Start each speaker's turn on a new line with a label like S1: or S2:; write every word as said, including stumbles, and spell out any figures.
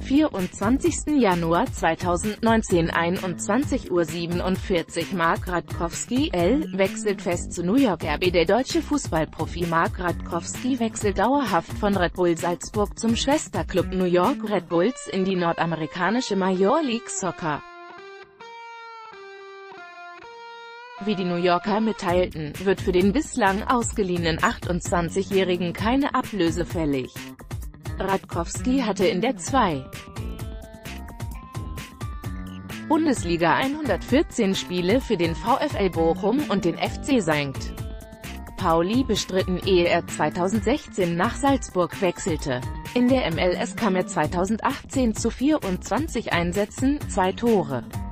S1: vierundzwanzigsten Januar zweitausendneunzehn, einundzwanzig Uhr siebenundvierzig. Mark Radkowski, L., wechselt fest zu New York R B. Der deutsche Fußballprofi Mark Radkowski wechselt dauerhaft von Red Bull Salzburg zum Schwesterclub New York Red Bulls in die nordamerikanische Major League Soccer. Wie die New Yorker mitteilten, wird für den bislang ausgeliehenen achtundzwanzigjährigen keine Ablöse fällig. Radkowski hatte in der zweiten Bundesliga hundertvierzehn Spiele für den VfL Bochum und den F C Sankt Pauli bestritten, ehe er zweitausendsechzehn nach Salzburg wechselte. In der M L S kam er zweitausendachtzehn zu vierundzwanzig Einsätzen, zwei Tore.